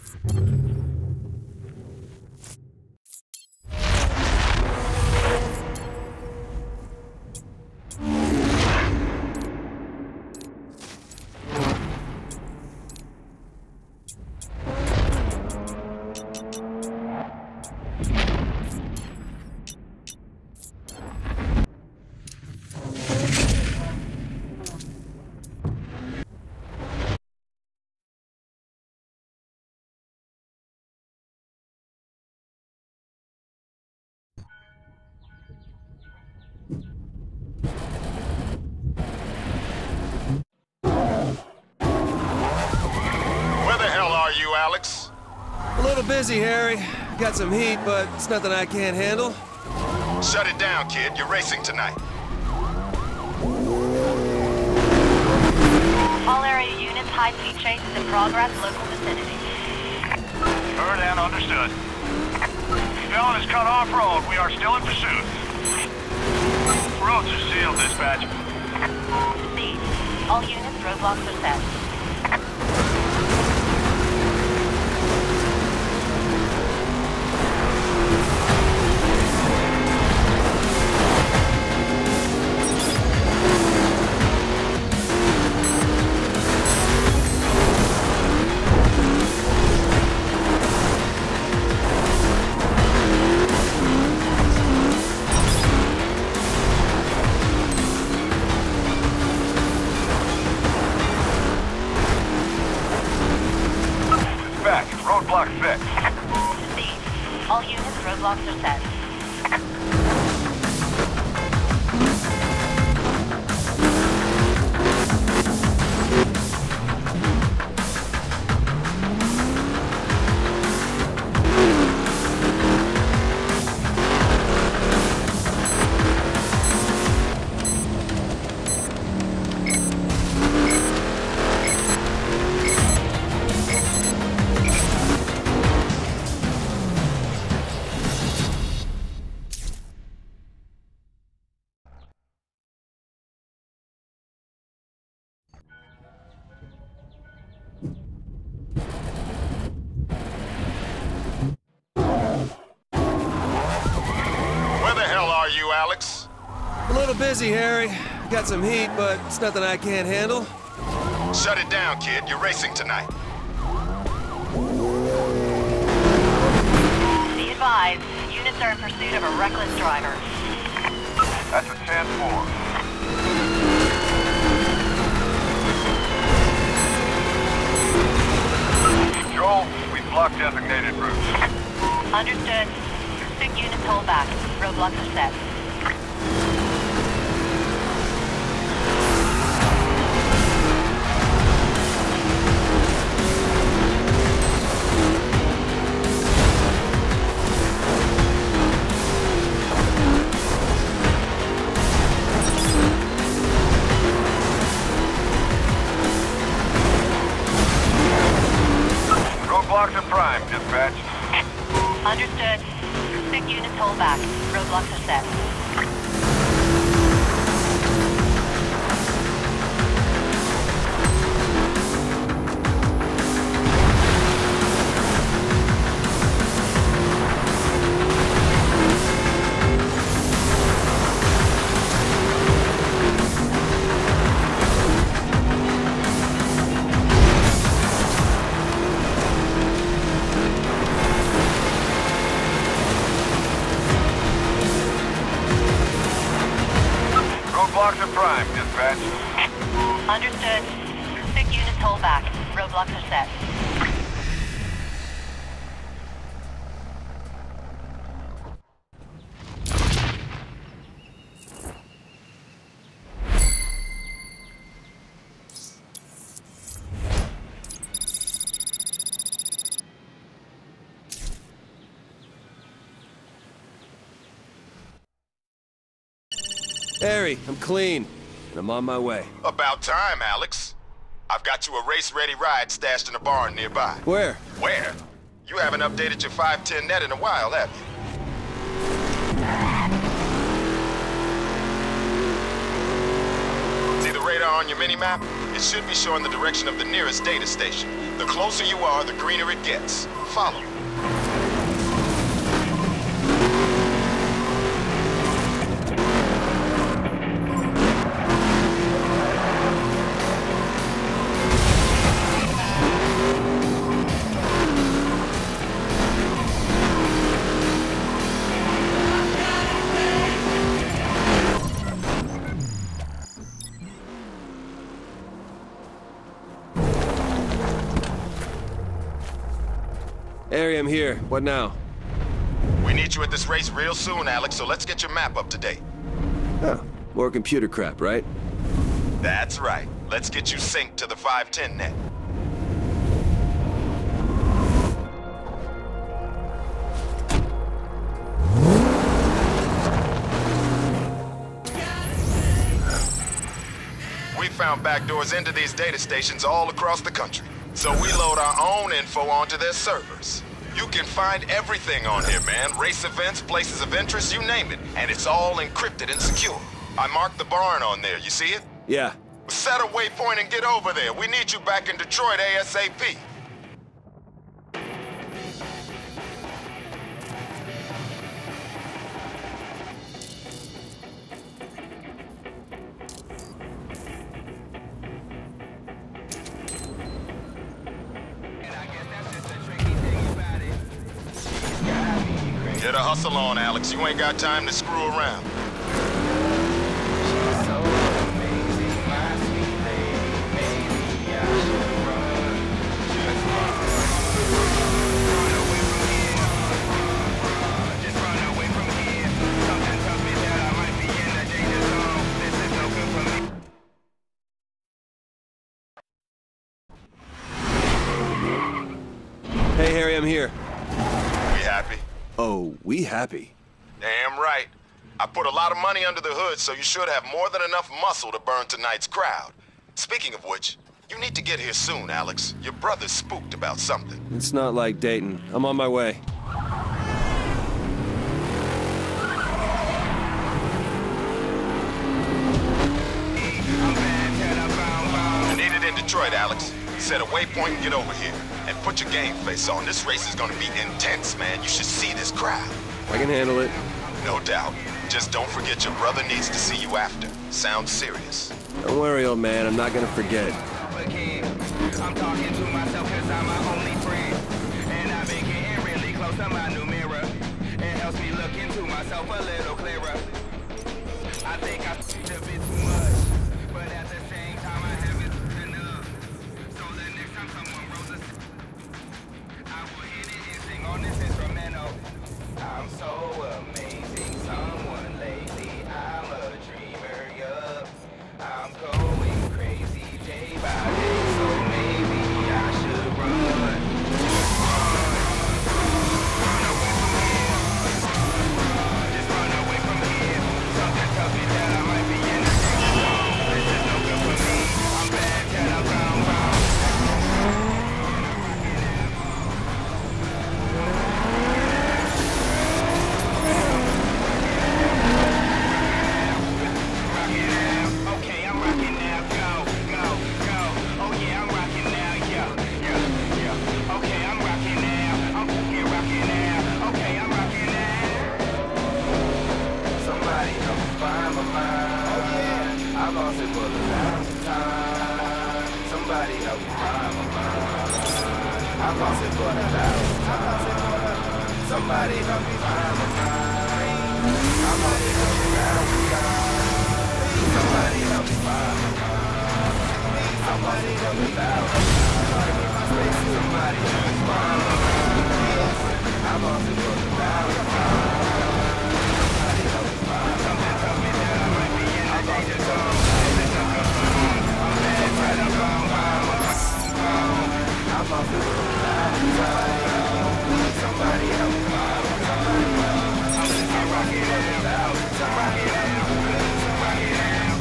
Alex? A little busy, Harry. Got some heat, but it's nothing I can't handle. Shut it down, kid. You're racing tonight. All area units, high-speed chase is in progress, local vicinity. Heard and understood. Felon is cut off road. We are still in pursuit. Roads are sealed, dispatch. Proceed. All units, roadblocks are set. Roadblock fixed. Proceed. All units, roadblocks are set. Alex? A little busy, Harry. Got some heat, but it's nothing I can't handle. Shut it down, kid. You're racing tonight. Be advised, units are in pursuit of a reckless driver. That's a 10-4. Joel, we've blocked designated routes. Understood. Pursuit units hold back. Roadblocks are set. Roadblocks are prime, dispatch. Understood. Pursuit units hold back. Roadblocks are set. Roadblocks are prime, dispatch. Understood. Pursuit units hold back. Roadblocks are set. Harry, I'm clean, and I'm on my way. About time, Alex. I've got you a race-ready ride stashed in a barn nearby. Where? Where? You haven't updated your 510 net in a while, have you? See the radar on your mini-map? It should be showing the direction of the nearest data station. The closer you are, the greener it gets. Follow. Harry, I'm here. What now? We need you at this race real soon, Alex, so let's get your map up to date. Oh, more computer crap, right? That's right. Let's get you synced to the 510 net. We found backdoors into these data stations all across the country. So we load our own info onto their servers. You can find everything on here, man. Race events, places of interest, you name it. And it's all encrypted and secure. I marked the barn on there, you see it? Yeah. Set a waypoint and get over there. We need you back in Detroit ASAP. Get a hustle on, Alex. You ain't got time to screw around. Hey, Harry, I'm here. We happy? Oh, we happy. Damn right. I put a lot of money under the hood, so you should have more than enough muscle to burn tonight's crowd. Speaking of which, you need to get here soon, Alex. Your brother's spooked about something. It's not like Dayton. I'm on my way. I need it in Detroit, Alex. Set a waypoint and get over here. And put your game face on. This race is gonna be intense, man. You should see this crowd. I can handle it. No doubt. Just don't forget your brother needs to see you after. Sounds serious. Don't worry, old man. I'm not gonna forget. I'm talking to myself cause I'm my only friend. And I've been getting really close to my new mirror. It helps me look into myself a little clearer. I think I speak a bit too much, but at the same time I haven't enough. So the next time someone rolls a I will hit it and sing on this instrumental. I'm so amazing, someone lately. I'm a dreamer, yup. I'm going crazy day by day, so maybe I should run. Just run away from here. Something tells me that I might be in the zone. This is no good for me. I'm bad, till I'm bound. Somebody help me find my mind. I've lost it for 1,000 times. Somebody help me find my mind. I've lost it for 1,000 times. Somebody help me find my mind. Somebody help me 1,000 times. Somebody help me find my mind. I've lost it for 1,000 times. Somebody help me find my mind. Something tells me that I might be in the danger zone. Somebody help me find I'm rocking it out. Rock it out. Rock it out.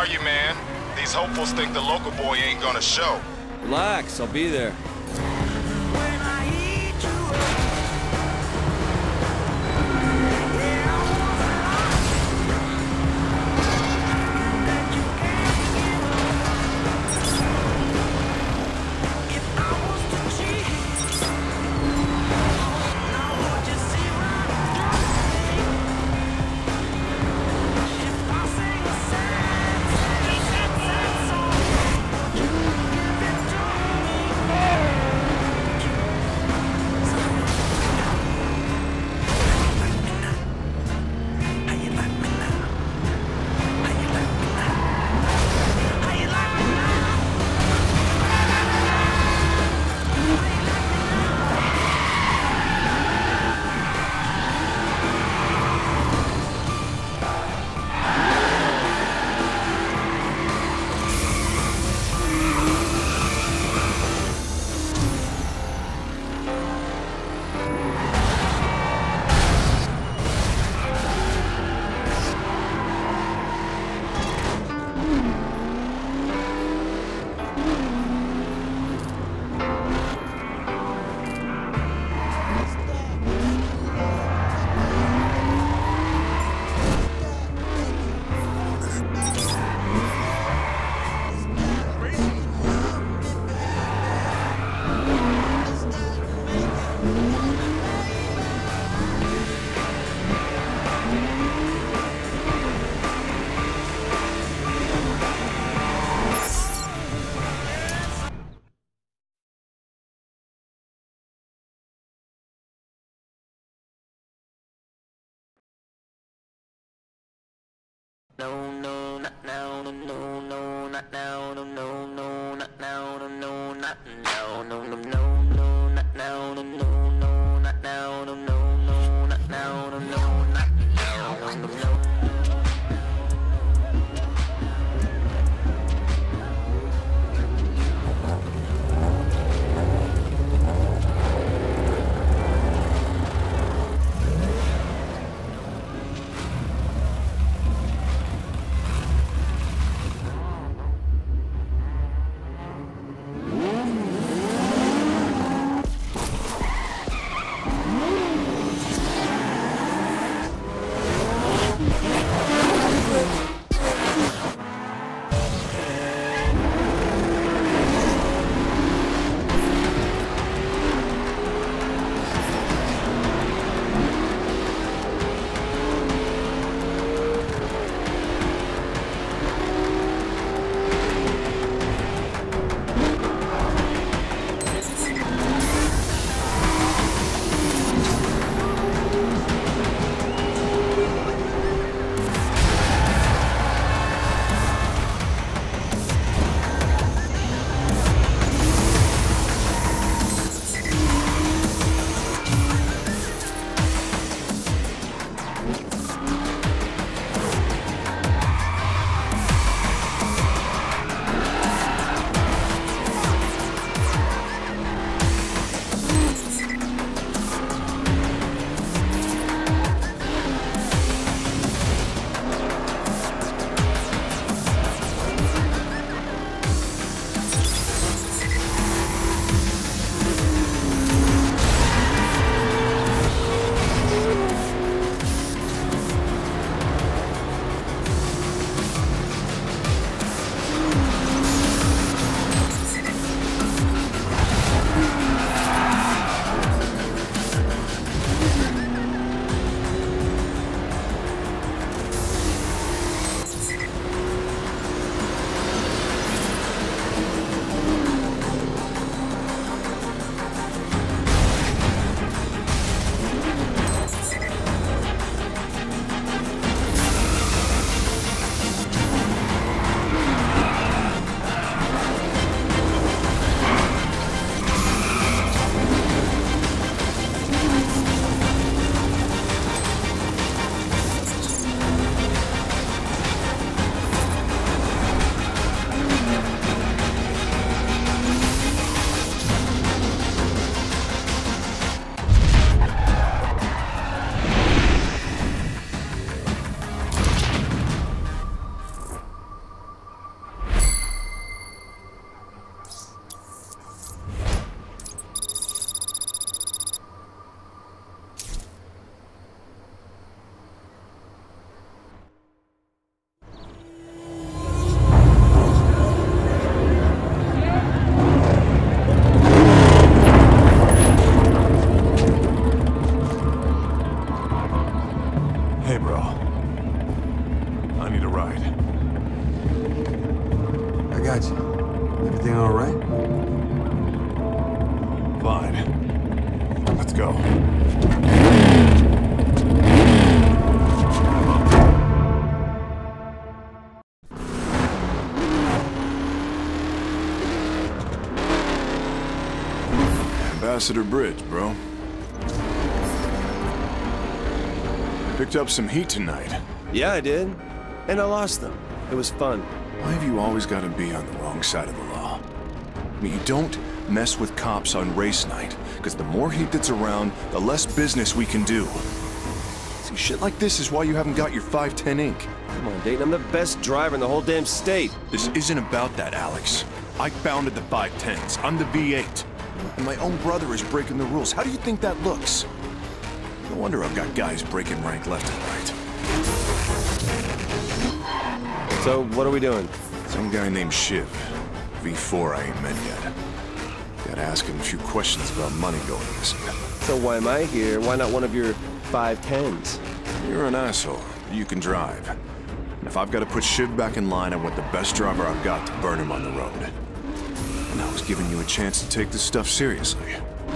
are you, man? These hopefuls think the local boy ain't gonna show. Relax, I'll be there. No, no, not now, no, no, no, not now, no, no, no, not now, no, no, not now, no, no, no, no, not now, no, no, no, not now, no, no, no, not now, no, no, not now, no, no, no. Rossiter Bridge, bro. Picked up some heat tonight. Yeah, I did. And I lost them. It was fun. Why have you always got to be on the wrong side of the law? I mean, you don't mess with cops on race night, because the more heat that's around, the less business we can do. See, shit like this is why you haven't got your 510 ink. Come on, Dayton. I'm the best driver in the whole damn state. This isn't about that, Alex. I founded the 510s. I'm the V8. And my own brother is breaking the rules. How do you think that looks? No wonder I've got guys breaking rank left and right. So, what are we doing? Some guy named Shiv. V4 I ain't met yet. Gotta ask him a few questions about money going missing. So why am I here? Why not one of your 510s? You're an asshole. You can drive. And if I've got to put Shiv back in line, I want the best driver I've got to burn him on the road. And I was giving you a chance to take this stuff seriously.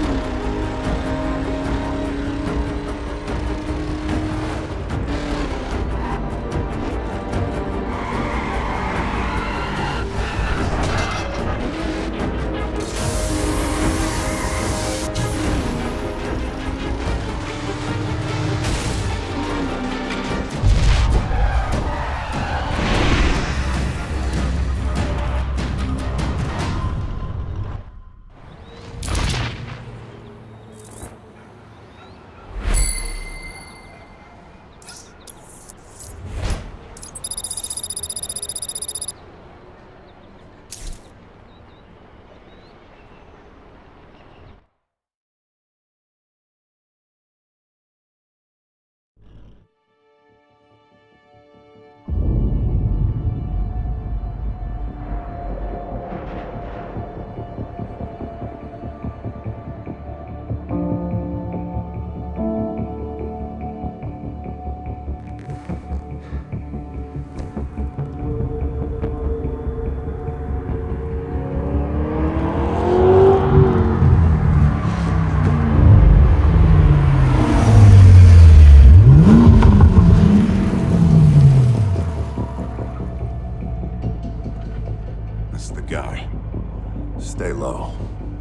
Stay low.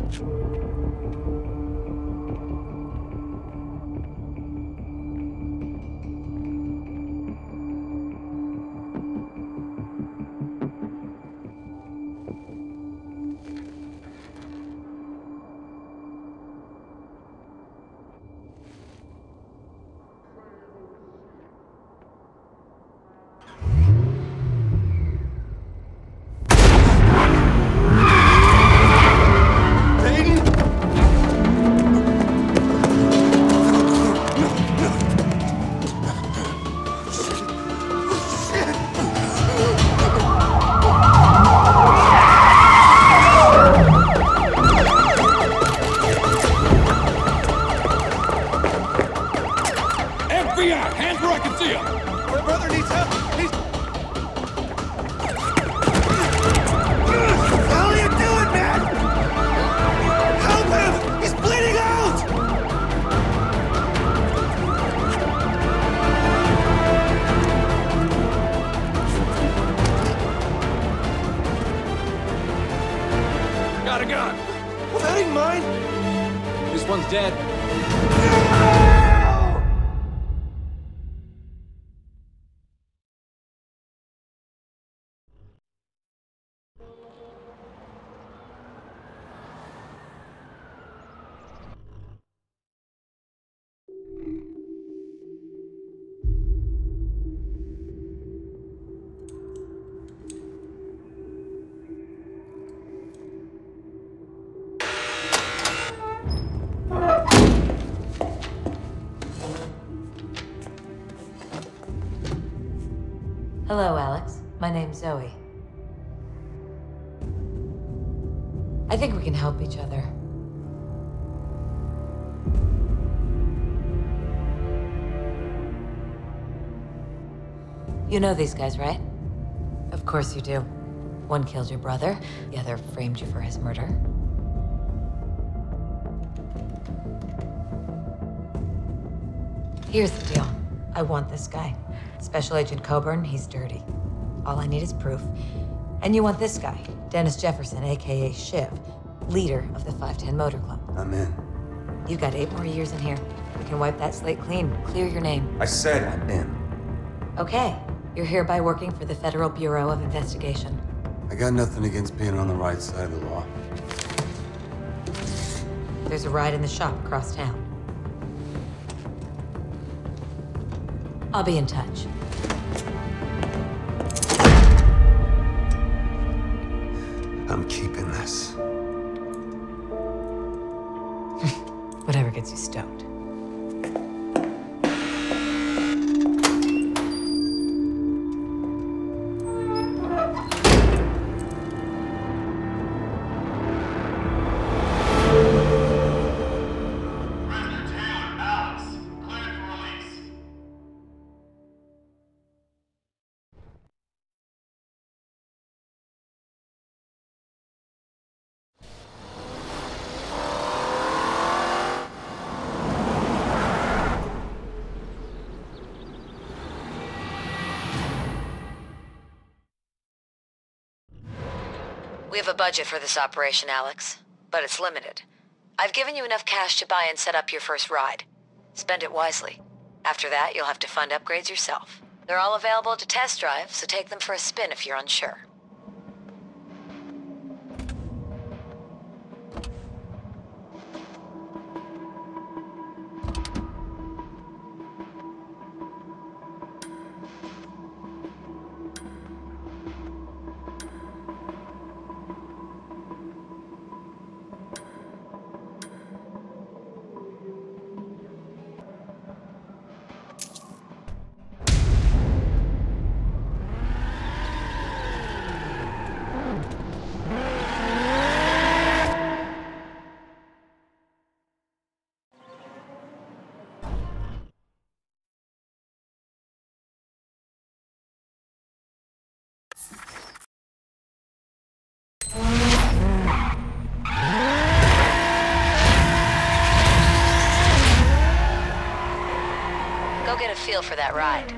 Hands where I can see him! My brother needs help! He's... What the hell are you doing, man? Help him! He's bleeding out! Got a gun! Well, that ain't mine! This one's dead. Hello, Alex. My name's Zoe. I think we can help each other. You know these guys, right? Of course you do. One killed your brother, the other framed you for his murder. Here's the deal. I want this guy. Special Agent Coburn, he's dirty. All I need is proof. And you want this guy, Dennis Jefferson, AKA Shiv, leader of the 510 Motor Club. I'm in. You've got 8 more years in here. We can wipe that slate clean, clear your name. I said I'm in. Okay. You're hereby working for the Federal Bureau of Investigation. I got nothing against being on the right side of the law. There's a ride in the shop across town. I'll be in touch. I'm keeping this. Whatever gets you stoked. We have a budget for this operation, Alex, but it's limited. I've given you enough cash to buy and set up your first ride. Spend it wisely. After that, you'll have to fund upgrades yourself. They're all available to test drive, so take them for a spin if you're unsure. Go get a feel for that ride.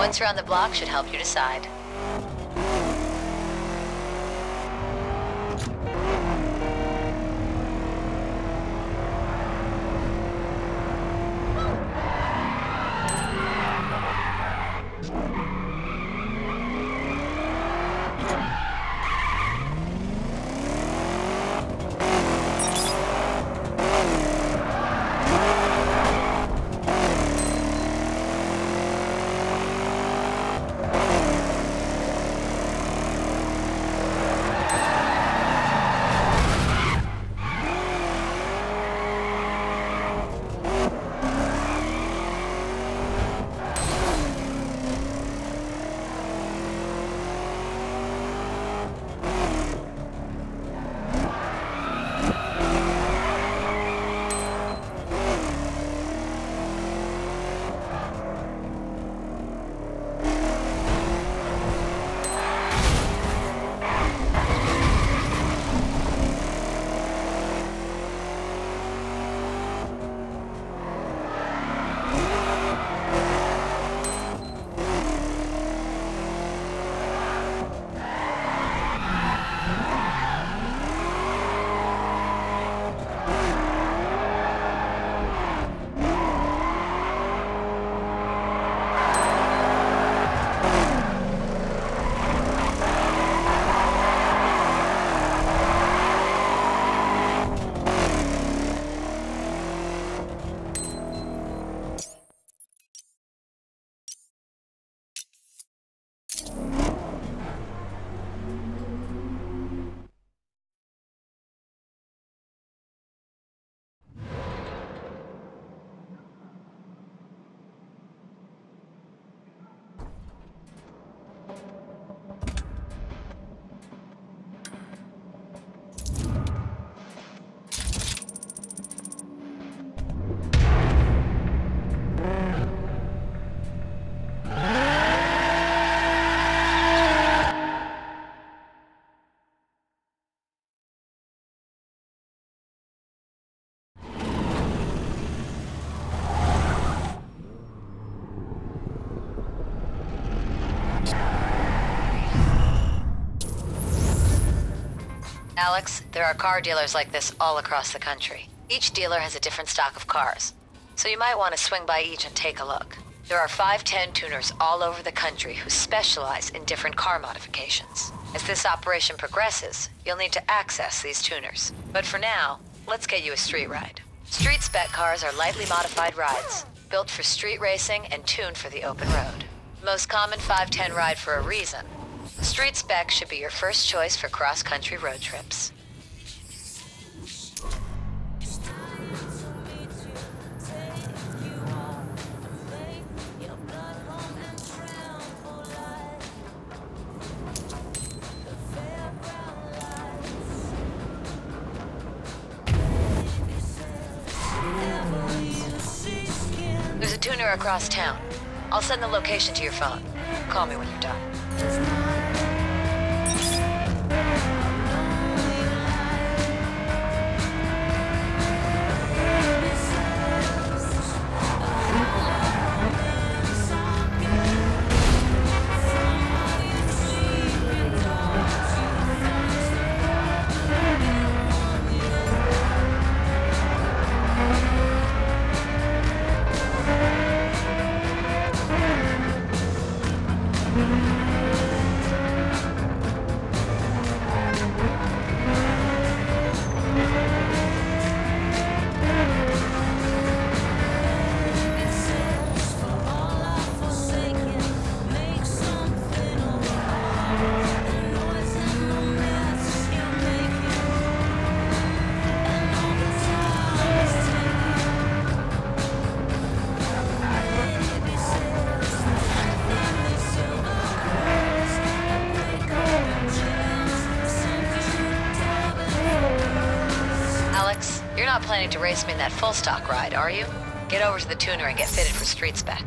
Once around the block should help you decide. Alex, there are car dealers like this all across the country. Each dealer has a different stock of cars, so you might want to swing by each and take a look. There are 510 tuners all over the country who specialize in different car modifications. As this operation progresses, you'll need to access these tuners. But for now, let's get you a street ride. Street spec cars are lightly modified rides, built for street racing and tuned for the open road. Most common 510 ride for a reason. Street spec should be your first choice for cross-country road trips. There's a tuner across town. I'll send the location to your phone. Call me when you're done. You're not planning to race me in that full stock ride, are you? Get over to the tuner and get fitted for street spec.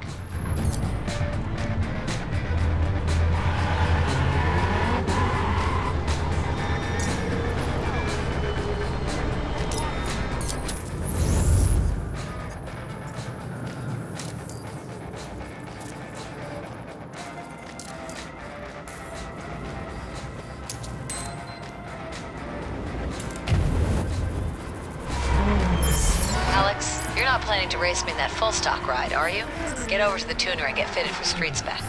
planning to race me in that full stock ride, are you? Get over to the tuner and get fitted for street spec.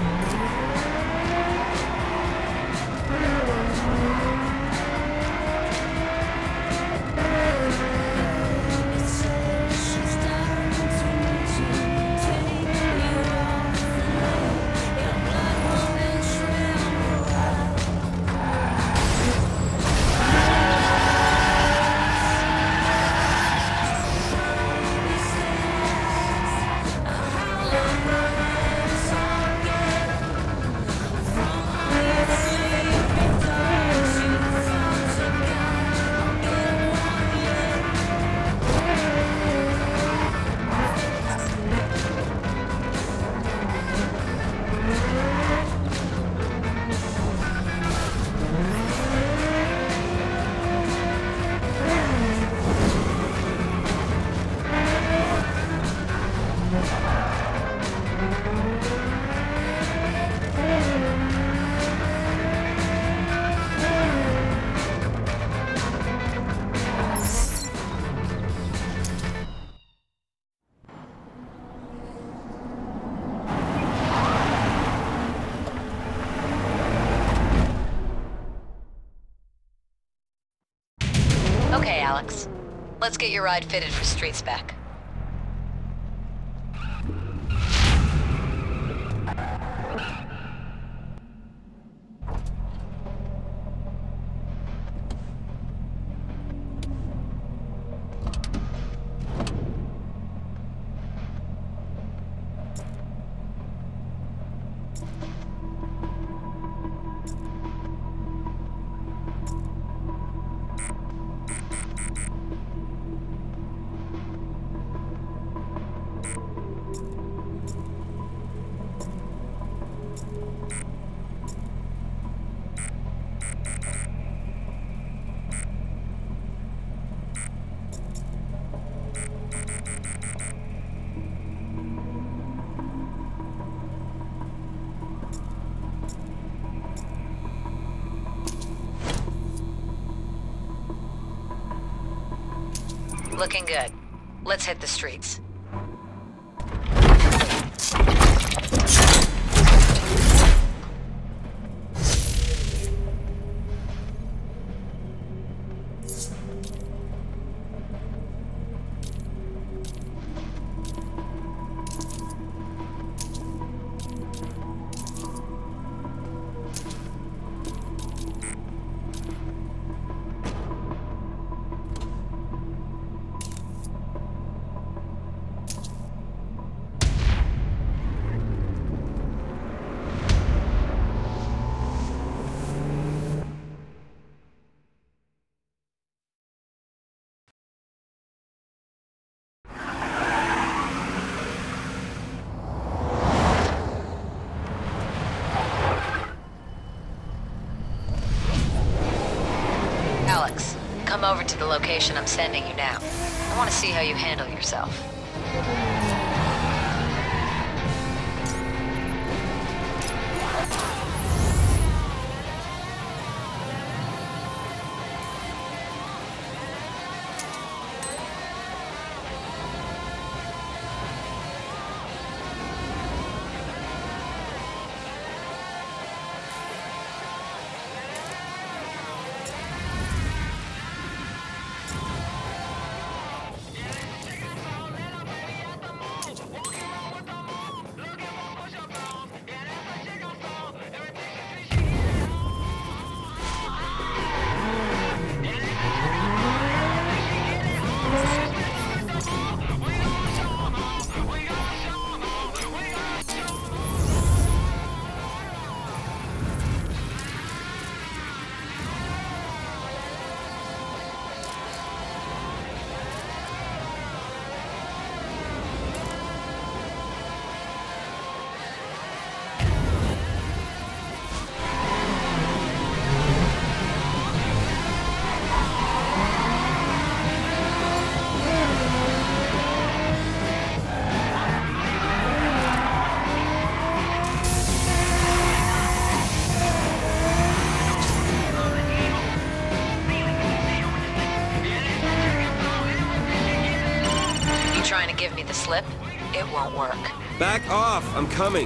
Okay, Alex. Let's get your ride fitted for street spec. Looking good. Let's hit the streets. Alex, come over to the location I'm sending you now. I want to see how you handle yourself. won't work. Back off! I'm coming.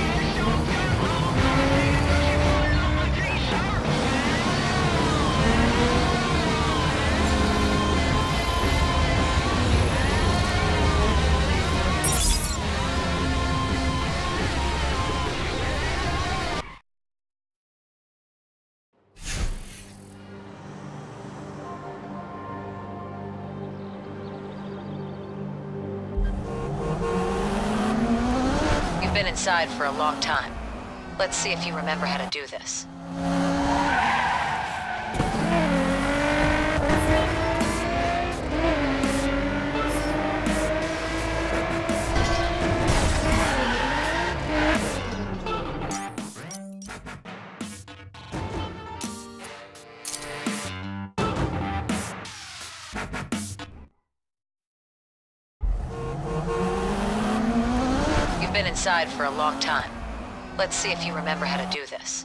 You've been inside for a long time. Let's see if you remember how to do this. You've been inside for a long time. Let's see if you remember how to do this.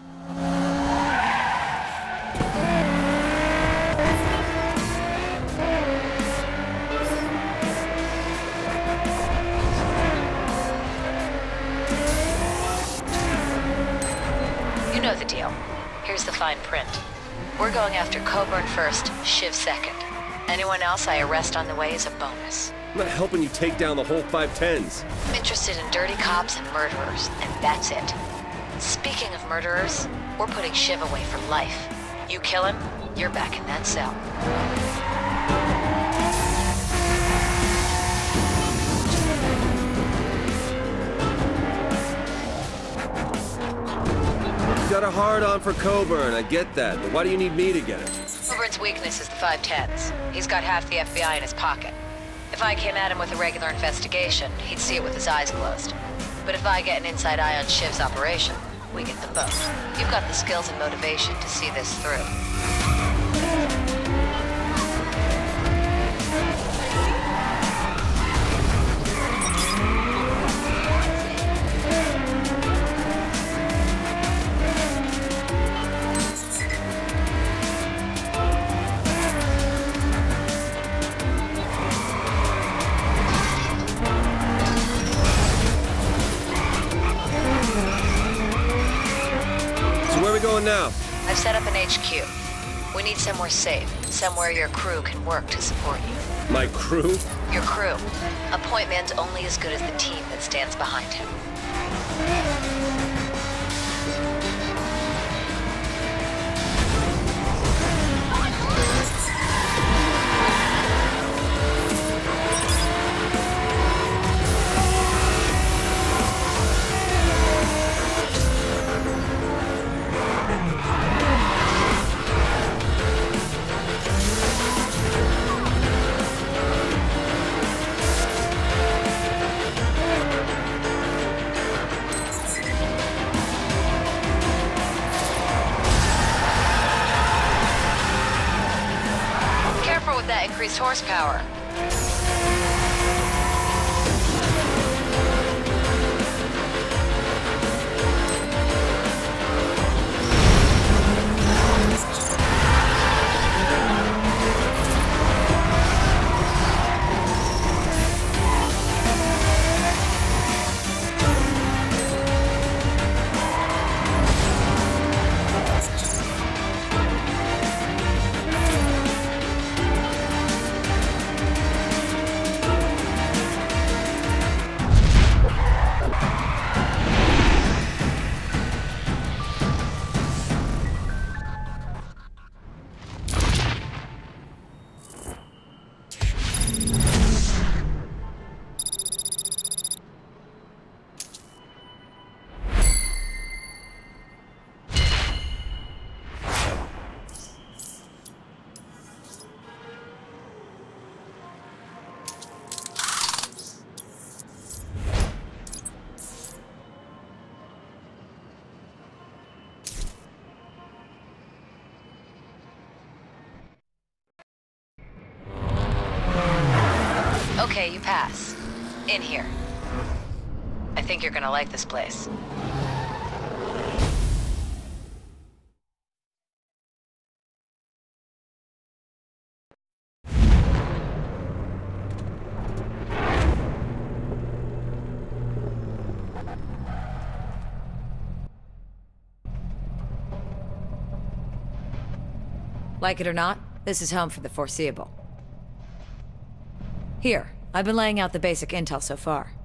You know the deal. Here's the fine print. We're going after Coburn first, Shiv second. Anyone else I arrest on the way is a bonus. I'm not helping you take down the whole 510s. I'm interested in dirty cops and murderers, and that's it. Speaking of murderers, we're putting Shiv away for life. You kill him, you're back in that cell. You got a hard-on for Coburn, I get that, but why do you need me to get it? Coburn's weakness is the 510s. He's got half the FBI in his pocket. If I came at him with a regular investigation, he'd see it with his eyes closed. But if I get an inside eye on Shiv's operation, we get them both. You've got the skills and motivation to see this through. Where are we going now? I've set up an HQ. We need somewhere safe, somewhere your crew can work to support you. My crew? Your crew. A point man's only as good as the team that stands behind him. With that increased horsepower. Okay, you pass. In here. I think you're gonna like this place. Like it or not, this is home for the foreseeable. Here, I've been laying out the basic intel so far.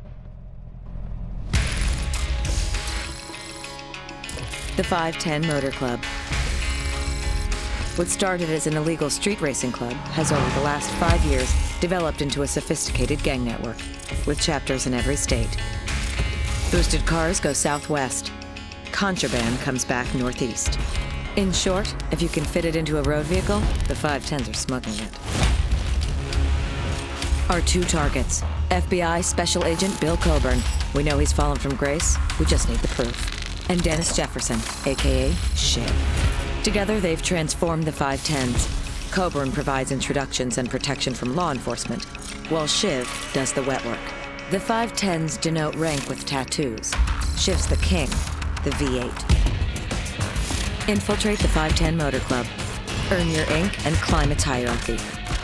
The 510 Motor Club. What started as an illegal street racing club has over the last 5 years developed into a sophisticated gang network, with chapters in every state. Boosted cars go southwest. Contraband comes back northeast. In short, if you can fit it into a road vehicle, the 510s are smuggling it. Our two targets: FBI Special Agent Bill Coburn. We know he's fallen from grace, we just need the proof. And Dennis Jefferson, aka Shiv. Together, they've transformed the 510s. Coburn provides introductions and protection from law enforcement, while Shiv does the wet work. The 510s denote rank with tattoos. Shiv's the king, the V8. Infiltrate the 510 Motor Club. Earn your ink and climb its hierarchy.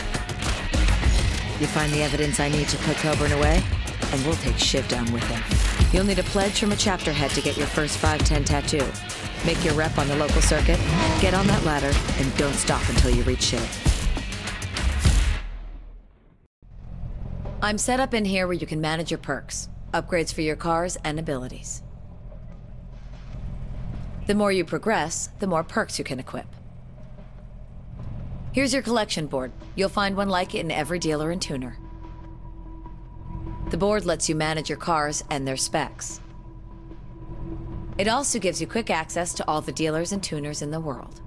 You find the evidence I need to put Coburn away, and we'll take Shiv down with him. You'll need a pledge from a chapter head to get your first 510 tattoo. Make your rep on the local circuit, get on that ladder, and don't stop until you reach Shiv. I'm set up in here where you can manage your perks, upgrades for your cars, and abilities. The more you progress, the more perks you can equip. Here's your collection board. You'll find one like it in every dealer and tuner. The board lets you manage your cars and their specs. It also gives you quick access to all the dealers and tuners in the world.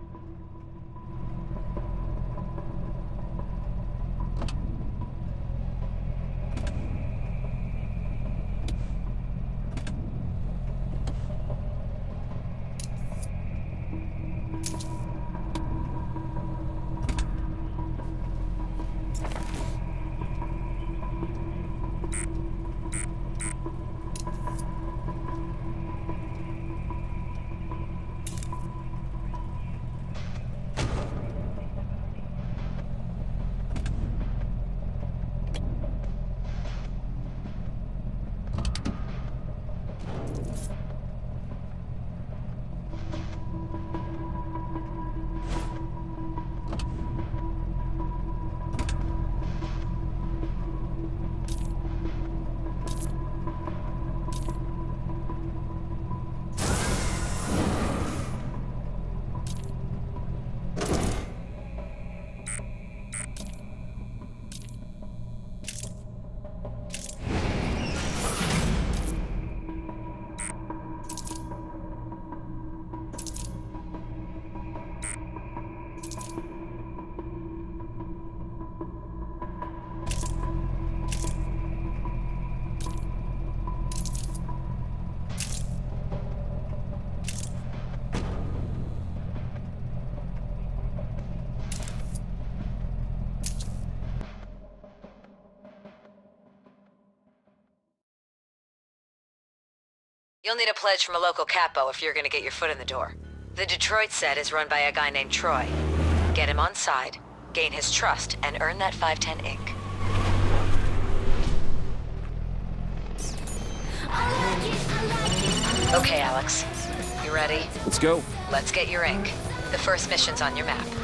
You'll need a pledge from a local capo if you're gonna get your foot in the door. The Detroit set is run by a guy named Troy. Get him on side, gain his trust, and earn that 510 ink. Okay, Alex. You ready? Let's go. Let's get your ink. The first mission's on your map.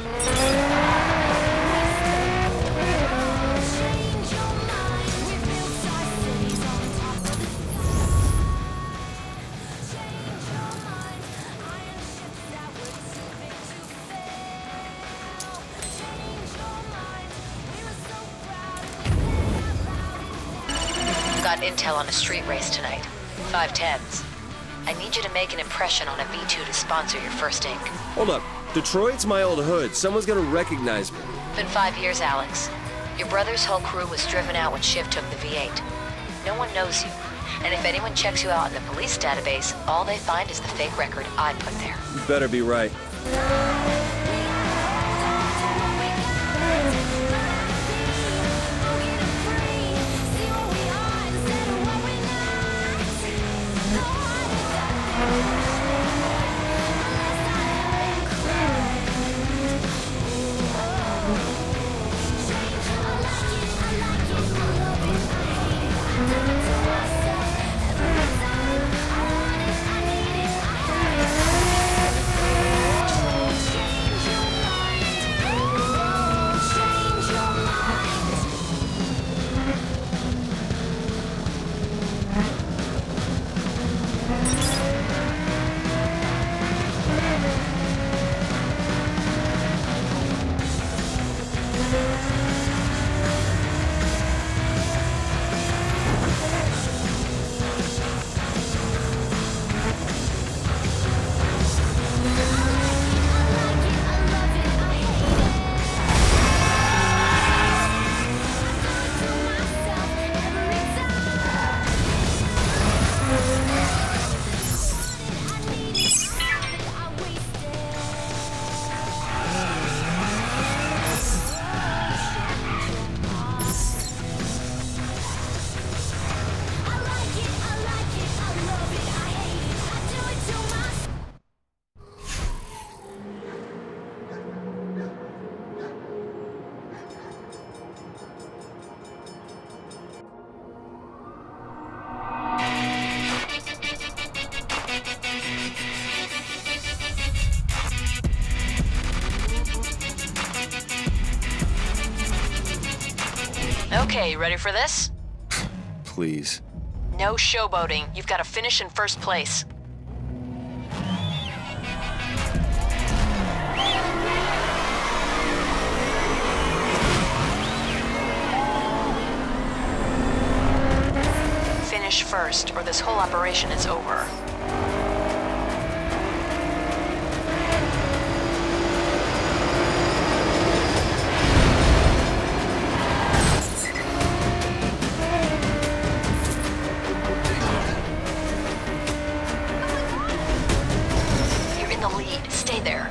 Got intel on a street race tonight. 510s. I need you to make an impression on a V2 to sponsor your first ink. Hold up. Detroit's my old hood. Someone's gonna recognize me. Been 5 years, Alex. Your brother's whole crew was driven out when Shiv took the V8. No one knows you. And if anyone checks you out in the police database, all they find is the fake record I put there. You better be right. Okay, ready for this? Please. No showboating. You've got to finish in first place. Finish first, or this whole operation is over. You're in the lead. Stay there.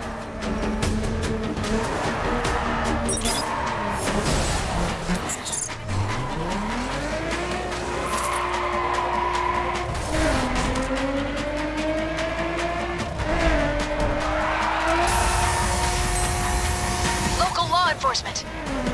Local law enforcement.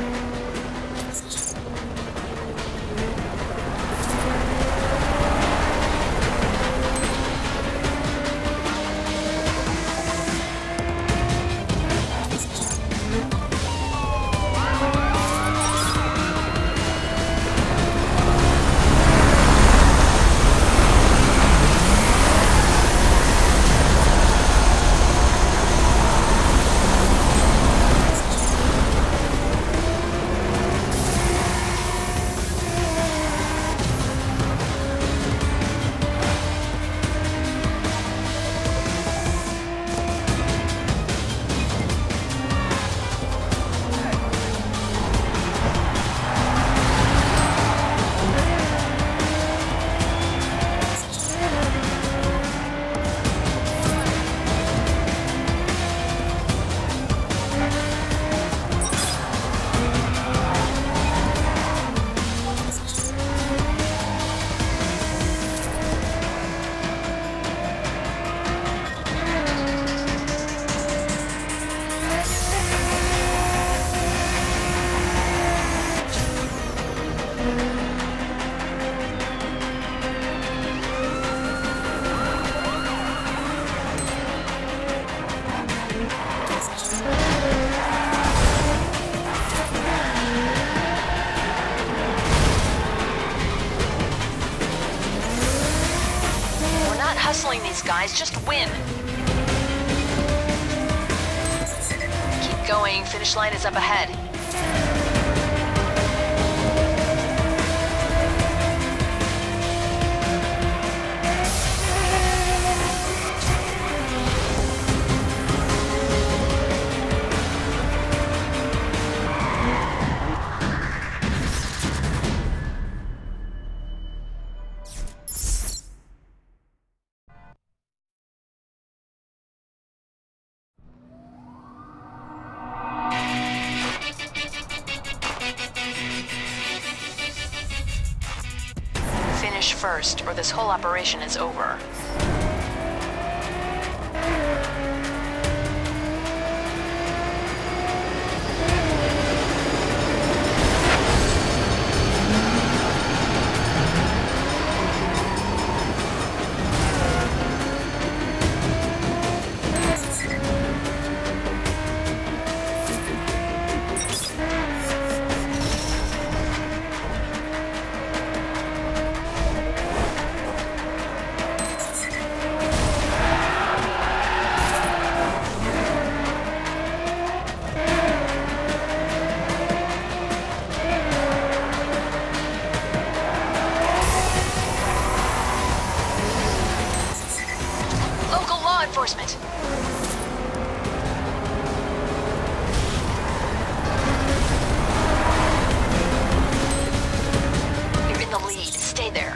Hustling these guys, just win. Keep going, finish line is up ahead. Finish first, or this whole operation is over. Enforcement. You're in the lead. Stay there.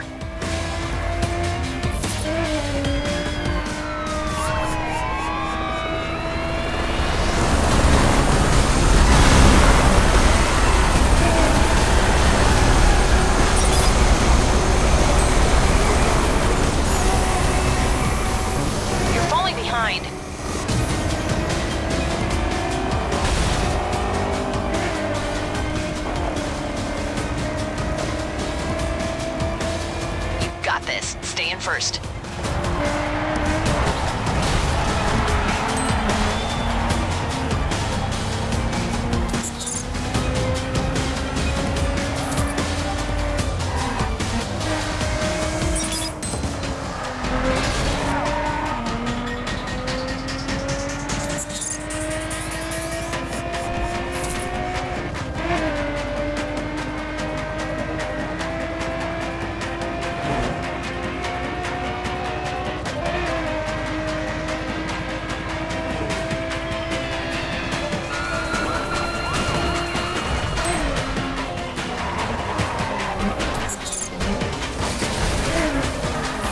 Behind. You got this. Stay in first.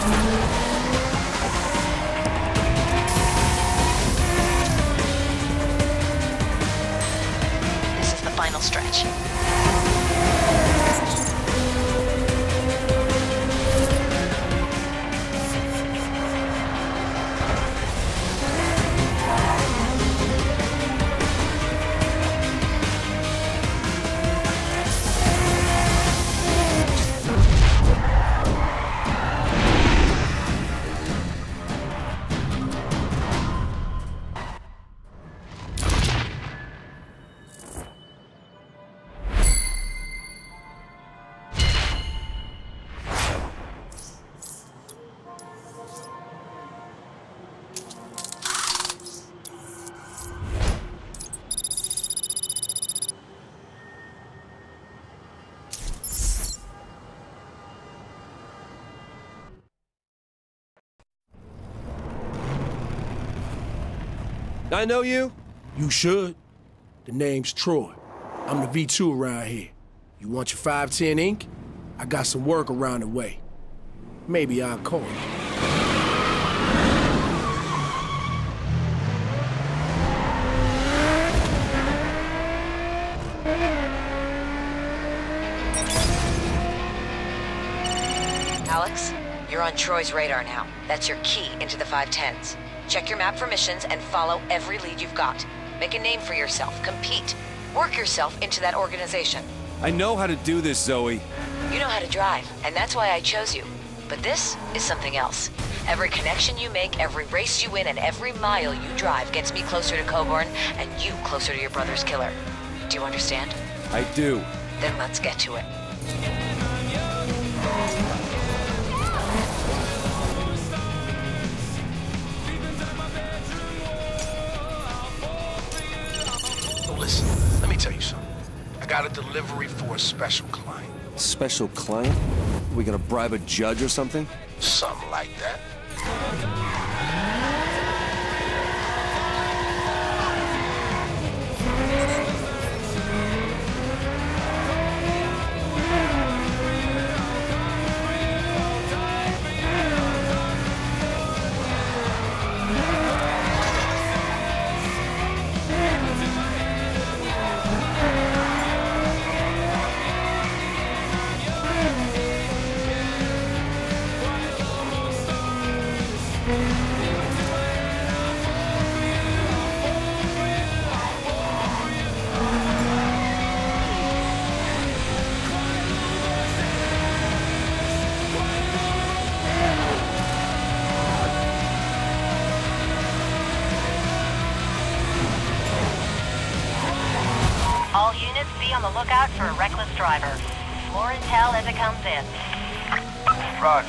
This is the final stretch. I know you? You should. The name's Troy. I'm the V2 around here. You want your 510 ink? I got some work around the way. Maybe I'll call you. Alex, you're on Troy's radar now. That's your key into the 510s. Check your map for missions and follow every lead you've got. Make a name for yourself, compete, work yourself into that organization. I know how to do this, Zoe. You know how to drive, and that's why I chose you. But this is something else. Every connection you make, every race you win, and every mile you drive gets me closer to Coburn and you closer to your brother's killer. Do you understand? I do. Then let's get to it. Listen, let me tell you something. I got a delivery for a special client. Special client? We gonna bribe a judge or something? Something like that. All units be on the lookout for a reckless driver. More intel as it comes in. Roger.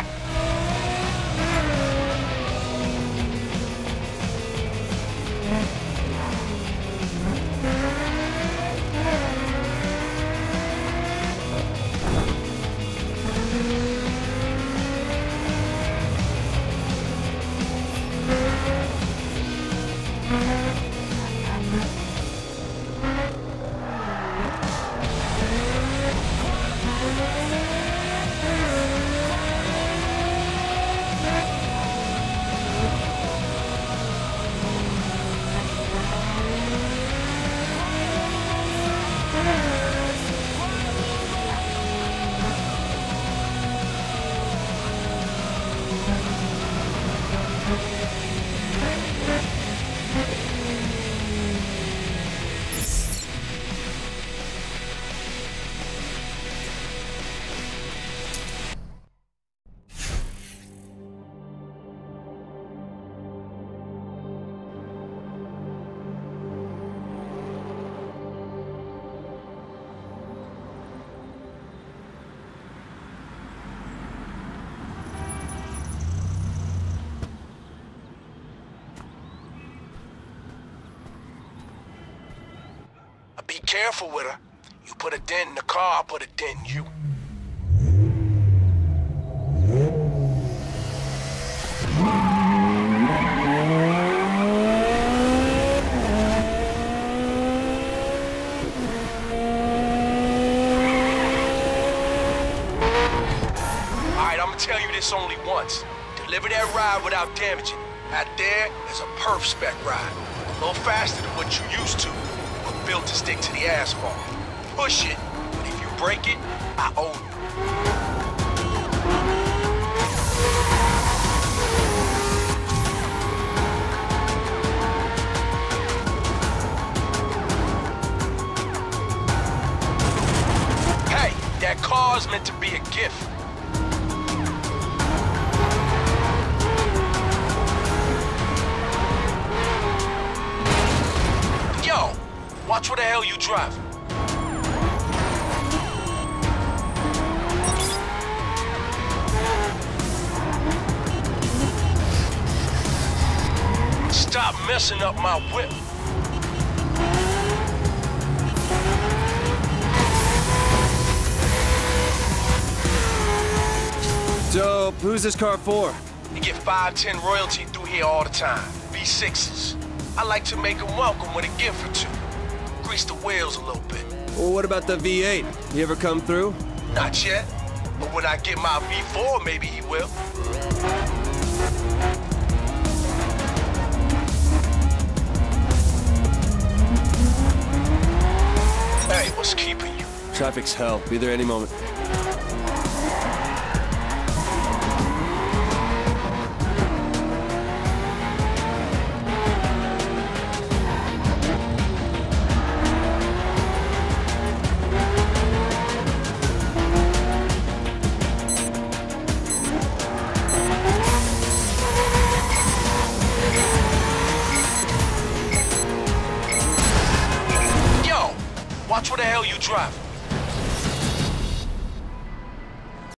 Be careful with her. You put a dent in the car, I'll put a dent in you. Alright, I'm gonna tell you you this only once. Deliver that ride without damaging it. Out there is a perf spec ride. A little faster than what you used to, but built to stick to the asphalt. Push it, but if you break it, I own you. Hey, that car's meant to be a gift. Yo, watch where the hell you driving. Stop messing up my whip. Dope. Who's this car for? You get 5-10 royalty through here all the time. V6s. I like to make them welcome with a gift or two. Grease the wheels a little bit. Well, what about the V8? You ever come through? Not yet. But when I get my V4, maybe he will. Hey, what's keeping you? Traffic's hell. Be there any moment. Watch where the hell you driving.